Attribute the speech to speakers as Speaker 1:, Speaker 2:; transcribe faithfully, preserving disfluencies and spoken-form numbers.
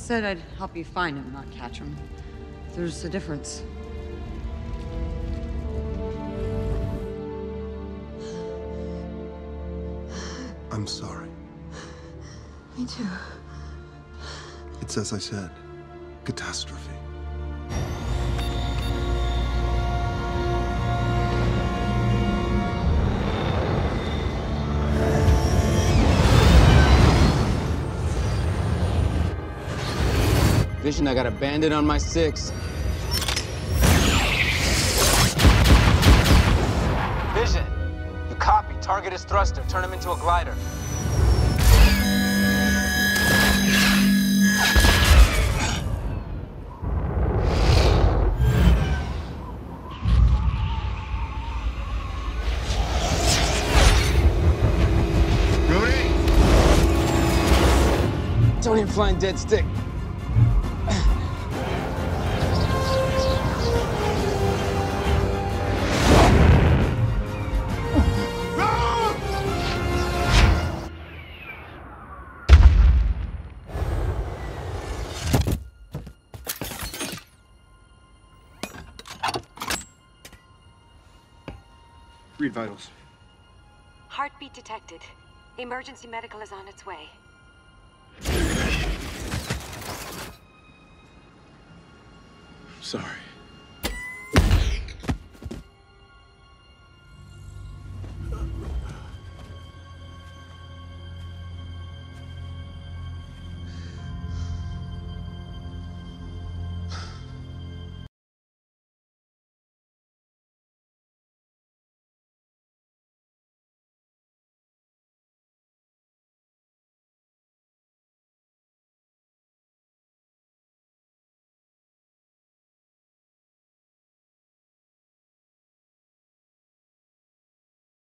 Speaker 1: said I'd help you find him, not catch him. There's a difference.
Speaker 2: I'm sorry.
Speaker 3: Me too.
Speaker 2: It's as I said, catastrophe.
Speaker 4: Vision, I got a bandit on my six. Vision, you copy. Target his thruster. Turn him into a glider.
Speaker 2: Rudy!
Speaker 4: Tony, I'm flying dead stick.
Speaker 2: Read vitals.
Speaker 5: Heartbeat detected. Emergency medical is on its way.
Speaker 2: Sorry.